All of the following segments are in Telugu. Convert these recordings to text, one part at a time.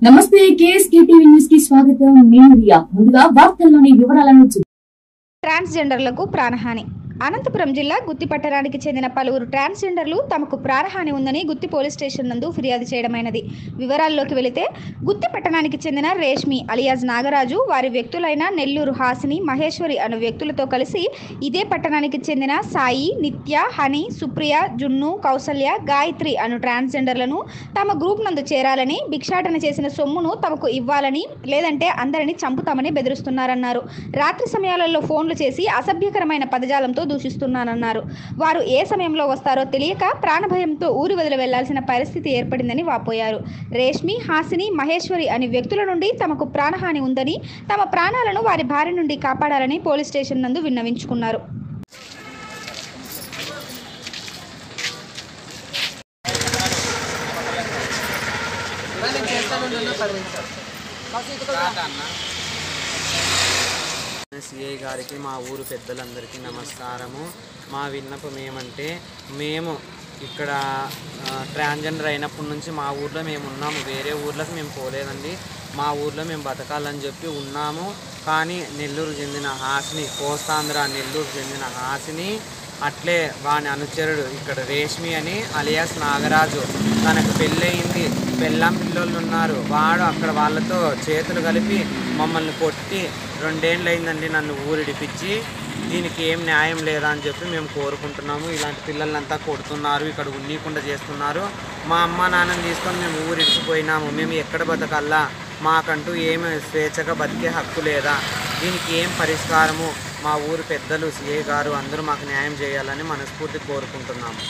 నమస్తే కేఎస్కే టీవీ న్యూస్ కి స్వాగతం. నేను రియా. ముందుగా వార్తల్లోని వివరాలను ట్రాన్స్జెండర్లకు ప్రాణహాని. అనంతపురం జిల్లా గుత్తి పట్టణానికి చెందిన పలువురు ట్రాన్స్జెండర్లు తమకు ప్రాణహాని ఉందని గుత్తి పోలీస్ స్టేషన్ నందు ఫిర్యాదు చేయడమైనది. వివరాల్లోకి వెళితే గుత్తి పట్టణానికి చెందిన రేష్మి అలియాజ్ నాగరాజు వారి వ్యక్తులైన నెల్లూరు హాసిని, మహేశ్వరి అను వ్యక్తులతో కలిసి ఇదే పట్టణానికి చెందిన సాయి, నిత్య, హని, సుప్రియ, జున్ను, కౌసల్య, గాయత్రి అను ట్రాన్స్జెండర్లను తమ గ్రూప్ నందు చేరాలని, భిక్షాటన చేసిన సొమ్మును తమకు ఇవ్వాలని, లేదంటే అందరినీ చంపుతామని బెదిరిస్తున్నారన్నారు. రాత్రి సమయాలలో ఫోన్లు చేసి అసభ్యకరమైన పదజాలంతో దూషిస్తున్నానన్నారు. వారు ఏ సమయంలో వస్తారో తెలియక ప్రాణభయంతో ఊరి వదిలి వెళ్లాల్సిన పరిస్థితి ఏర్పడిందని వాపోయారు. రేష్మి, హాసిని, మహేశ్వరి అనే వ్యక్తుల నుండి తమకు ప్రాణహాని ఉందని, తమ ప్రాణాలను వారి భార్య నుండి కాపాడాలని పోలీస్ స్టేషన్ నందు విన్నవించుకున్నారు. సిఐ గారికి, మా ఊరు పెద్దలందరికీ నమస్కారము. మా విన్నపం ఏమంటే, మేము ఇక్కడ ట్రాన్స్జెండర్ అయినప్పటి నుంచి మా ఊర్లో మేము ఉన్నాము. వేరే ఊర్లకు మేము పోలేదండి. మా ఊర్లో మేము బతకాలని చెప్పి ఉన్నాము. కానీ నెల్లూరు చెందిన హాసిని, కోస్తాంధ్ర నెల్లూరు చెందిన హాసిని, అట్లే వాని అనుచరుడు ఇక్కడ రేష్మి అని అలియాస్ నాగరాజు, తనకు పెళ్ళయింది, పెళ్ళాం పిల్లలు ఉన్నారు. వాడు అక్కడ వాళ్ళతో చేతులు కలిపి మమ్మల్ని కొట్టి 2 ఏళ్ళు అయిందండి నన్ను ఊరిడిపించి. దీనికి ఏం న్యాయం లేదా అని చెప్పి మేము కోరుకుంటున్నాము. ఇలాంటి పిల్లలంతా కొడుతున్నారు, ఇక్కడ ఉన్నీకుండా చేస్తున్నారు. మా అమ్మ నాన్నని తీసుకొని మేము ఊరిడిచిపోయినాము. మేము ఎక్కడ బతకల్లా? మాకంటూ ఏమి స్వేచ్ఛగా బతికే హక్కు లేదా? దీనికి ఏం పరిష్కారము? మా ఊరు పెద్దలు, సిఐ గారు అందరూ మాకు న్యాయం చేయాలని మనస్ఫూర్తి కోరుకుంటున్నాము.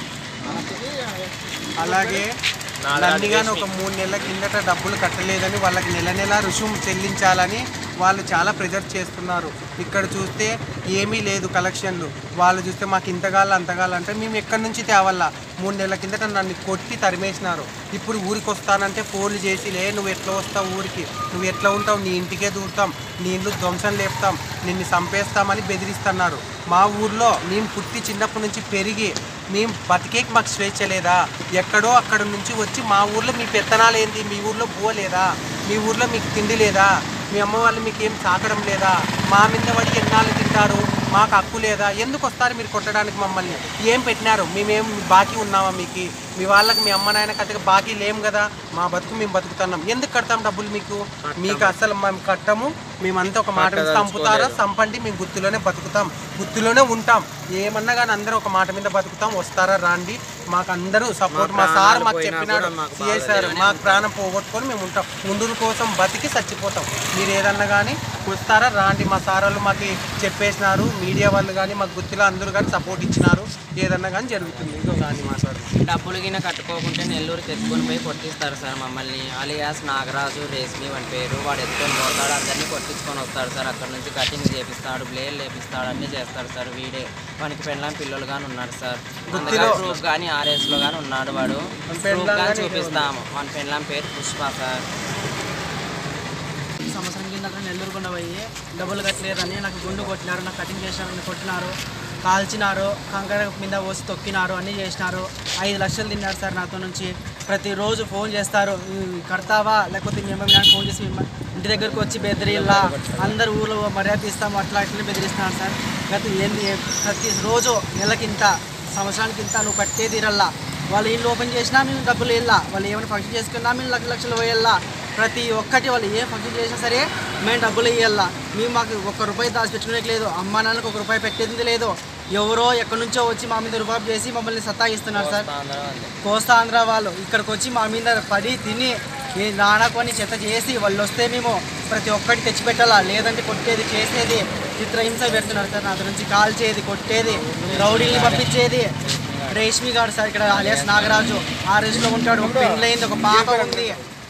అలాగే నందిగాని ఒక 3 నెలల కిందట డబ్బులు కట్టలేదని వాళ్ళకి నెల రుసుము చెల్లించాలని వాళ్ళు చాలా ప్రెజర్ చేస్తున్నారు. ఇక్కడ చూస్తే ఏమీ లేదు కలెక్షన్లు. వాళ్ళు చూస్తే మాకు ఇంతగాల అంతగాల అంటే మేము ఎక్కడి నుంచి తేవాలా? 3 నెలల కిందట నన్ను కొట్టి తరిమేసినారు. ఇప్పుడు ఊరికి వస్తానంటే ఫోన్లు చేసి, లే నువ్వు ఎట్లా వస్తావు ఊరికి, నువ్వు ఎట్లా ఉంటావు, నీ ఇంటికే దూరుతాం, నీ ఇంట్లో ధ్వంసం లేపుతాం, నిన్ను చంపేస్తామని బెదిరిస్తున్నారు. మా ఊర్లో మేము పుట్టి చిన్నప్పటి నుంచి పెరిగి మేము బతికేకి మాకు స్వేచ్ఛ లేదా? ఎక్కడో అక్కడ నుంచి వచ్చి మా ఊర్లో మీ పెత్తనాలు ఏంది? మీ ఊర్లో బువ్వ లేదా? మీ ఊర్లో మీకు తిండి లేదా? మీ అమ్మ వాళ్ళు మీకు ఏం సాకడం లేదా? మా మీద పడి ఎన్నాళ్ళు తింటారు? మాకు హక్కు లేదా? ఎందుకు వస్తారు మీరు కొట్టడానికి మమ్మల్ని? ఏం పెట్టినారు? మేమేం బాకీ ఉన్నామా మీకు? మీ వాళ్ళకి మీ అమ్మ నాయన కథగా బాకీ లేము కదా? మా బతుకు మేము బతుకుతున్నాం. ఎందుకు కడతాం డబ్బులు మీకు? మీకు అసలు మేము కట్టము. మేమంతా ఒక మాట మీద చంపుతారా? చంపండి, మేము గుత్తిలోనే బతుకుతాం, గుత్తిలోనే ఉంటాం. ఏమన్నా కానీ అందరూ ఒక మాట మీద బతుకుతాం. వస్తారా? రాండి, మాకు అందరూ సపోర్ట్. మా సార్ మాకు చెప్పినాడు, సిఐ సార్, మాకు ప్రాణం పోగొట్టుకొని మేము ఉంటాం, ముందు కోసం బతికి చచ్చిపోతాం. మీరు ఏదన్నా కానీ వస్తారా? రాండి. మా సార్ వాళ్ళు మాకు చెప్పేసినారు, మీడియా వాళ్ళు కానీ మాకు గుత్తిలో అందరూ కానీ సపోర్ట్ ఇచ్చినారు. ఏదన్నా కానీ జరుగుతుంది. ఇంకో కానీ మాట్లాడు. డబ్బులు గిన కట్టుకోకుంటే నెల్లూరు తెచ్చుకొని పోయి కొట్టిస్తారు సార్ మమ్మల్ని. అలియాస్ నాగరాజు, రేష్మి వాడి పేరు. వాడు ఎత్తుకొని పోతాడు, అందరినీ కొట్టించుకొని వస్తాడు సార్. అక్కడ నుంచి కటింగ్ చేపిస్తాడు, బ్లేడ్ లేపిస్తాడు, అన్నీ చేస్తాడు సార్. వీడే వానికి పెళ్ళాం పిల్లలు కానీ ఉన్నారు సార్. ప్రూఫ్ కానీ RSలో కానీ ఉన్నాడు. వాడు ప్రూఫ్ కానీ చూపిస్తాము. వాని పెళ్ళాం పేరు పుష్ప సార్. సంవత్సరం కింద నెల్లూరు కొండ పోయి డబ్బులు కట్టలేరని నాకు గుండు కొట్టినారు, నాకు కటింగ్ చేసినారని కొట్టినారు, కాల్చినారు, కంకర మీద పోసి తొక్కినారు, అన్నీ చేసినారు. 5 లక్షలు తిన్నారు సార్ నాతో నుంచి. ప్రతిరోజు ఫోన్ చేస్తారు, కడతావా లేకపోతే మేము ఫోన్ చేసి ఇంటి దగ్గరకు వచ్చి బెదిరిల్లా, అందరు ఊళ్ళో మర్యాద ఇస్తాము, అట్లా ఇట్లా బెదిరిస్తున్నారు సార్. ప్రతిరోజు నెలకింత, సంవత్సరానికి ఇంత నువ్వు కట్టే తీరల్లా. వాళ్ళు ఇల్లు ఓపెన్ చేసినా మేము డబ్బులు వెళ్ళా, వాళ్ళు ఏమైనా ఫంక్షన్ చేసుకున్నా మేము లక్షలు పోయేళ్ళా. ప్రతి ఒక్కటి వాళ్ళు ఏ ఫంక్షన్ చేసినా సరే మేము డబ్బులు ఇవ్వాలా. మేము మాకు ₹1 దాచిపెట్టుకునేది లేదు, అమ్మా నాన్నకు ₹1 పెట్టేది లేదు. ఎవరో ఎక్కడి నుంచో వచ్చి మా మీద రుబాబు చేసి మమ్మల్ని సతాయిస్తున్నారు సార్. కోస్తాంధ్ర వాళ్ళు ఇక్కడికి వచ్చి మా మీద పడి తిని నానకొని చెత్త చేసి వాళ్ళు వస్తే మేము ప్రతి ఒక్కటి తెచ్చిపెట్టాలా, లేదంటే కొట్టేది, చేసేది, చిత్రహింస పెడుతున్నారు సార్. నా నుంచి కాల్చేది, కొట్టేది, రౌడీల్ని పంపించేది. రేష్మి గారు సార్ ఇక్కడ అలియాస్ నాగరాజు RSలో ఉంటాడు. ఒక పెళ్ళయింది, ఒక పాప ఉంది.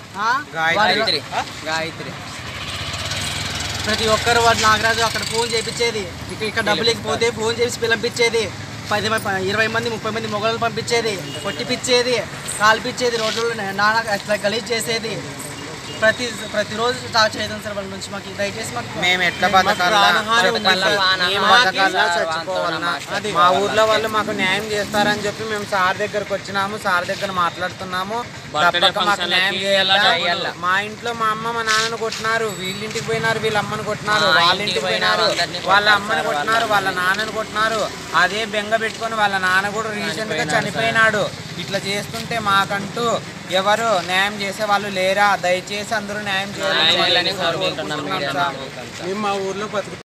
గాయత్రి ప్రతి ఒక్కరు వాడు నాగరాజు అక్కడ ఫోన్ చేయించేది. ఇక్కడ డబ్బులు లేకపోతే ఫోన్ చేసి పిలిపించేది. 10 20 మంది 30 మంది మొగలు పంపించేది, కొట్టిపిచ్చేది, కాల్పించేది, రోడ్లలో నాన్న అట్లా గలీజ్ చేసేది. ప్రతిరోజు స్టార్ట్ చేద్దాం సార్ వాళ్ళ నుంచి మాకు దయచేసి మాకు మేము ఎట్లా బతకాలా చచ్చిపోవాలన్నా మా ఊర్లో వాళ్ళు మాకు న్యాయం చేస్తారని చెప్పి మేము సార్ దగ్గరకు వచ్చినాము, సార్ దగ్గర మాట్లాడుతున్నాము. తప్పక మాకు న్యాయం చేయాలా. మా ఇంట్లో మా అమ్మ మా నాన్నను కొట్టినారు, వీళ్ళింటికి పోయినారు, వీళ్ళ అమ్మని కొట్టినారు, వాళ్ళ ఇంటికి పోయినారు, వాళ్ళ అమ్మని కొట్టినారు, వాళ్ళ నాన్నని కొట్టినారు. అదే బెంగ పెట్టుకొని వాళ్ళ నాన్న కూడా రీసెంట్ గా చనిపోయినాడు. ఇట్లా చేస్తుంటే మాకంటూ ఎవరు న్యాయం చేసే వాళ్ళు లేరా? దయచేసి అందరూ న్యాయం చేయాలని మేము మా ఊర్లో